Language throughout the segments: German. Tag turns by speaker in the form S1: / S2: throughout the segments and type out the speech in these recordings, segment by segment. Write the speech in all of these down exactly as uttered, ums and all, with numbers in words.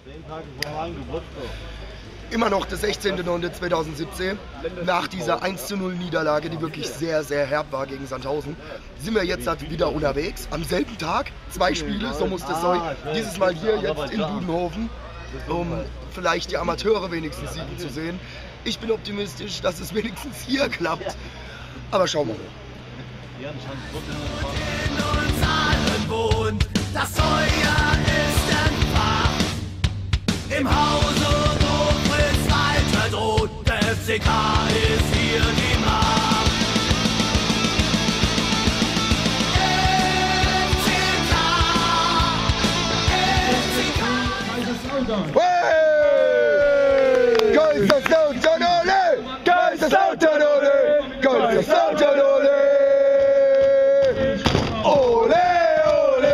S1: Immer noch der sechzehnte neunte zweitausendsiebzehn, nach dieser eins zu null Niederlage, die wirklich sehr, sehr herb war gegen Sandhausen, sind wir jetzt halt wieder unterwegs. Am selben Tag, zwei Spiele, so muss das sein. Dieses Mal hier jetzt in Budenhofen, um vielleicht die Amateure wenigstens siegen zu sehen. Ich bin optimistisch, dass es wenigstens hier klappt, aber schauen wir mal.
S2: In uns allen wohnt, das Feuer ist entfacht. Im Hause, wo Fritz weiter droht, der F C K ist hier die Macht. F C K, F C K.
S1: Kaiserslautern, ole! Kaiserslautern, ole! Kaiserslautern, ole! Ole, ole!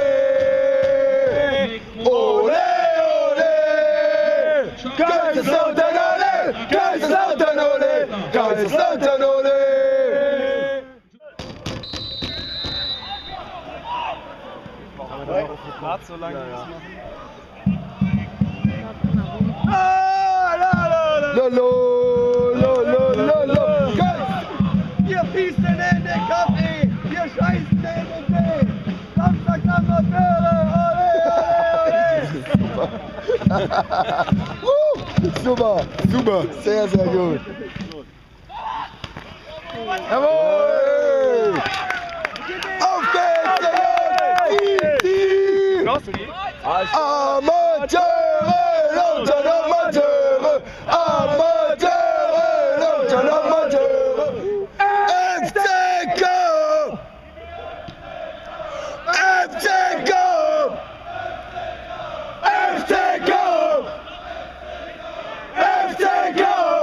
S1: Ole, ole! Kaiserslautern, ole! Kaiserslautern, ole! Kaiserslautern, ole!
S3: So lange ja, ja.
S1: Lolo, lolo, lolo,
S4: wir pießen in den Kaffee, wir scheißen in den Tee. Samstag, Amateure, ole, ole!
S1: Super, super, sehr, sehr gut. Jawohl! Auf geht's, Amateure, Lautern, Amateure, Amateure, Lautern, Amateure, F C K! F C K! F C K! F C K!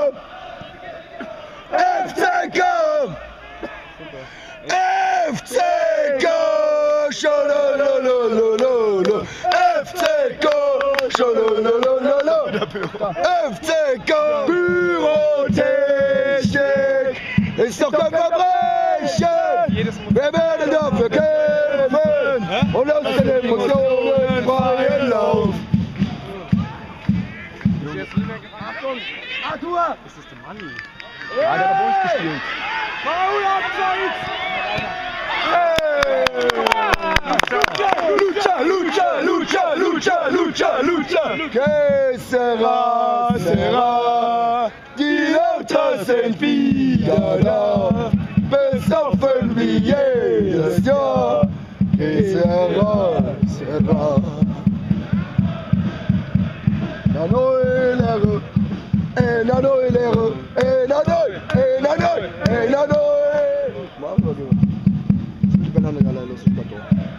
S1: F C K! F C K! Scholololololo! F C K! Scholololololo! F C K! Pyrotechnik ist doch kein Verbrechen! Wir werden dafür kämpfen und aus den Emotionen freien Lauf!
S4: Arthur!
S3: Ist das der Mann?
S1: Ja, der hat bei uns gespielt.
S4: Foul abseits!
S1: Lucha, Lucha, Lucha, Lucha, Lucha, Lucha! Que sera, sera, die Lauter sind wieder da, besoffen wie jedes Jahr. Que sera, sera. La Neulehre, eh, la Neulehre, eh, la Neu, eh, la Neu, eh, la Neu. Ich bin allein los, ich bin da.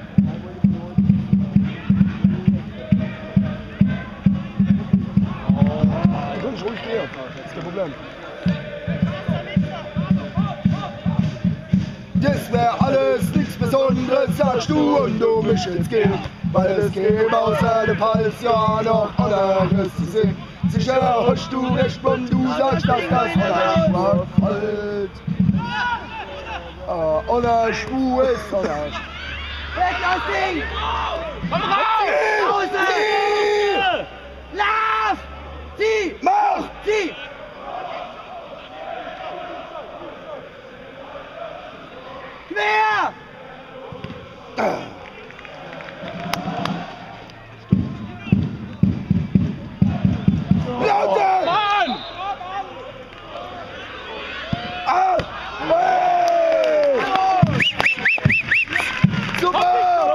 S1: Ich ruhig stehen, das ist kein Problem. Das wär alles nichts Besonderes, sagst du und du mich ins Gilt. Weil es gäbe außer dem Hals ja noch anderes zu sehen. Sicher hast du recht, wenn du sagst, dass das alles schwach fällt. Ah, ohne Schwur ist ohne Schwur.
S4: Weg das Ding! Komm raus! Außen! Lauf! Zieh!
S1: Mach!
S4: Zieh! Quer!
S1: Lauter!
S4: Mann!
S1: Ah! Hey! Super!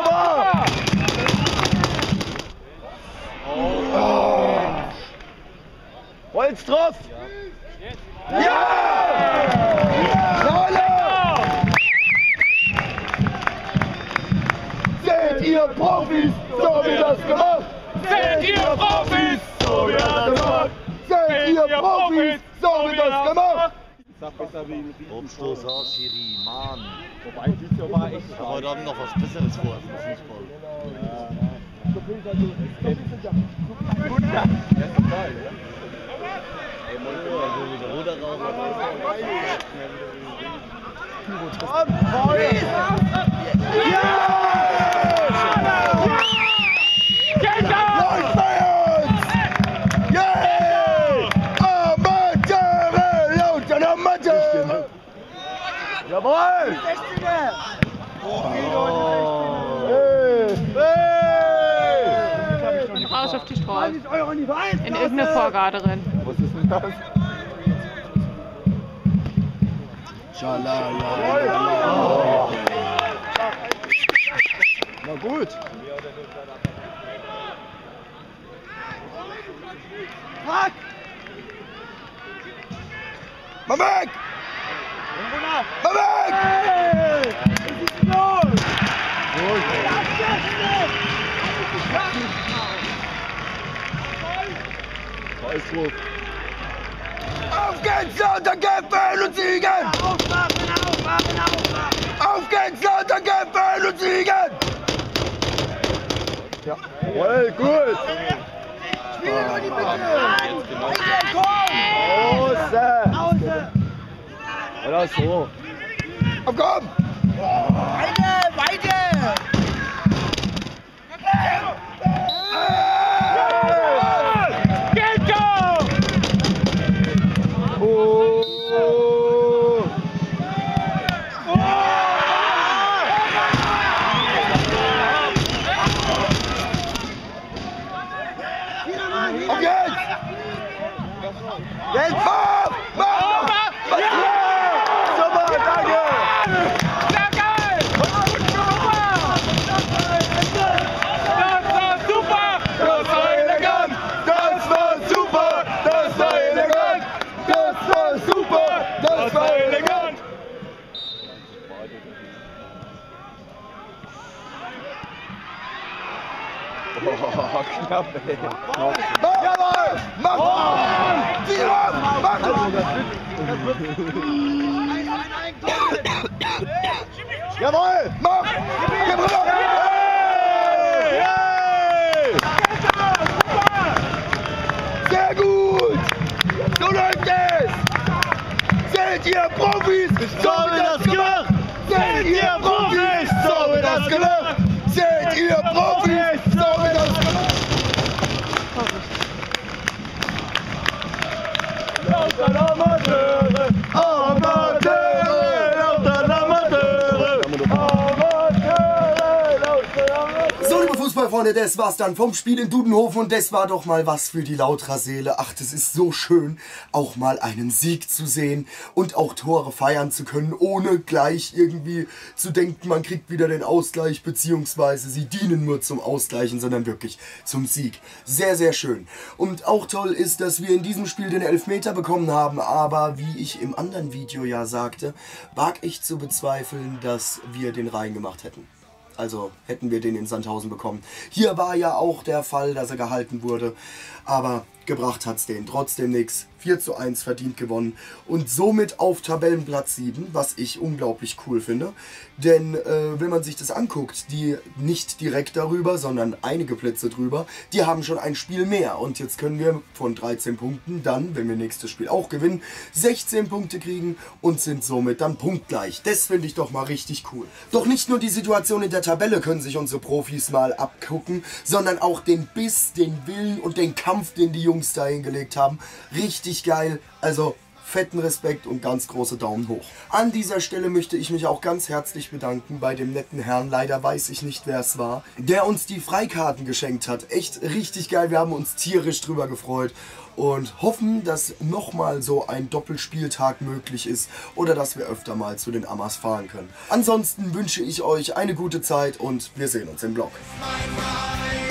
S1: Holz drauf! Ja! Rolle! Seht ihr Profis, so wie das gemacht?
S4: Seht ihr Profis,
S1: so wie das gemacht? Seht ihr Profis, so wie das gemacht?
S5: Umstoß raus, Schiri, Mann.
S3: Wobei, dies Jahr war echt
S5: Aber heute Abend noch was Besseres vor als ein Fußball. Ey, Monte, also mit Ruder raus.
S1: Läuft bei uns!
S6: raus auf die Straße.
S4: dreißig Euro in die Vereinskasse.
S6: In irgendeine Vorgarde rennen.
S3: Was ist denn das?
S1: Schalala.
S3: Na gut.
S4: Fuck!
S1: Mal weg! Mal weg!
S4: Hey! Was ist denn los?
S3: Weißruf.
S1: Auf geht's, lauter kämpfen und siegen!
S4: Aufwachen, aufwachen, aufwachen!
S1: Auf geht's, lauter kämpfen und siegen!
S3: Ja. Well, gut.
S4: Spiel über die Mitte! Weiter, komm!
S3: Außer.
S4: Außer!
S3: Oder so.
S1: Auf komm!
S4: Weiter, weiter!
S3: Get go! Oh.
S1: Auf geht's! Jetzt! Mach! Mach! Mach!
S3: Super, danke!
S1: Das war elegant! Das war super! Das war elegant! Das war super! Das war elegant!
S3: Oh, knapp, ey.
S1: Mach! Jawohl! Mach! Zieh ab! Mach!
S3: Jawohl!
S1: Mach! Gib rüber! Sehr gut! So läuft es! Seht ihr Profis! So wird das gemacht! Seht ihr Profis! So wird das gemacht! Seht ihr Profis! So wird das gemacht!
S3: Lauter Amateure! Amateure! Lauter Amateure! Amateure! Lauter Amateure!
S1: So, liebe Fußballfreunde, das war's dann vom Spiel in Dudenhofen und das war doch mal was für die Lautra-Seele. Ach, das ist so schön, auch mal einen Sieg zu sehen und auch Tore feiern zu können, ohne gleich irgendwie zu denken, man kriegt wieder den Ausgleich, beziehungsweise sie dienen nur zum Ausgleichen, sondern wirklich zum Sieg. Sehr, sehr schön. Und auch toll ist, dass wir in diesem Spiel den Elfmeter bekommen haben, aber wie ich im anderen Video ja sagte, wag ich zu bezweifeln, dass wir den reingemacht hätten. Also hätten wir den in Sandhausen bekommen. Hier war ja auch der Fall, dass er gehalten wurde. Aber gebracht hat's den trotzdem nichts. vier zu eins verdient gewonnen. Und somit auf Tabellenplatz sieben, was ich unglaublich cool finde. Denn äh, wenn man sich das anguckt, die nicht direkt darüber, sondern einige Plätze drüber, die haben schon ein Spiel mehr. Und jetzt können wir von dreizehn Punkten dann, wenn wir nächstes Spiel auch gewinnen, sechzehn Punkte kriegen und sind somit dann punktgleich. Das finde ich doch mal richtig cool. Doch nicht nur die Situation in der Tabelle können sich unsere Profis mal abgucken, sondern auch den Biss, den Willen und den Kampf, den die Jungs da hingelegt haben. Richtig geil. Also fetten Respekt und ganz große Daumen hoch. An dieser Stelle möchte ich mich auch ganz herzlich bedanken bei dem netten Herrn, leider weiß ich nicht, wer es war, der uns die Freikarten geschenkt hat. Echt richtig geil, wir haben uns tierisch drüber gefreut und hoffen, dass nochmal so ein Doppelspieltag möglich ist oder dass wir öfter mal zu den Amas fahren können. Ansonsten wünsche ich euch eine gute Zeit und wir sehen uns im Vlog.
S2: Mein Verein.